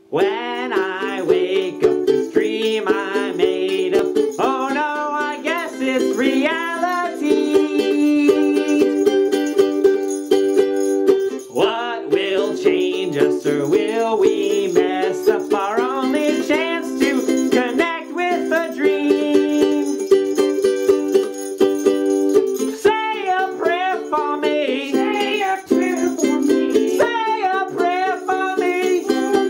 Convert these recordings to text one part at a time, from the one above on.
When I wake up, this dream I made up. Oh no, I guess it's reality. What will change us, or will we mess up our only chance to connect with a dream? Say a prayer for me. Say a prayer for me. Say a prayer for me.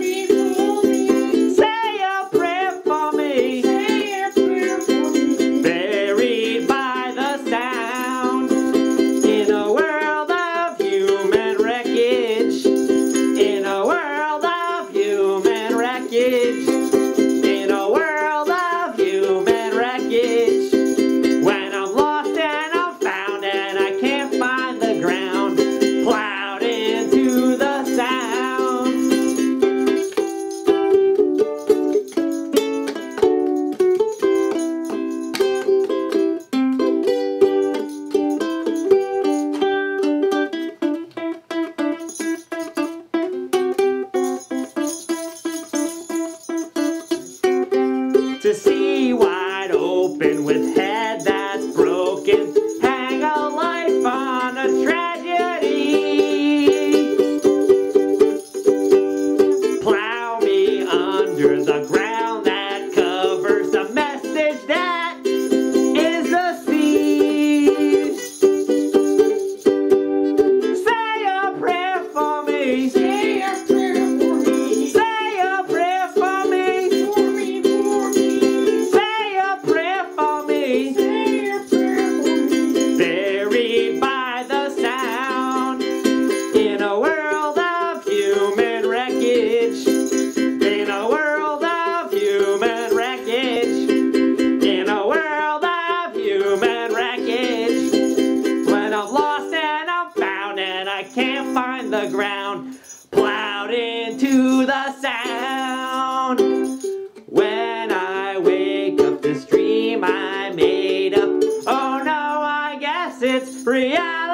Say a prayer for me. Say a prayer for me. Buried by the sound in a world of human wreckage. In a world of human wreckage. In a world of human wreckage. When I'm lost and I'm found and I can't find the ground, plowed into the sound. To see wide open with head that's broken, hang a life on a tragedy. Plow me under the ground that covers the message that is the seed. Say a prayer for me. Say a prayer for me. Say a prayer for me. For me, for me. Say a prayer for me. Say a prayer for me. Buried by the sound in a world of human wreckage. In a world of human wreckage. In a world of human wreckage. When I'm lost and I'm found and I can't find the ground, plowed into the sound. When I wake up, this dream I made up. Oh no, I guess it's reality.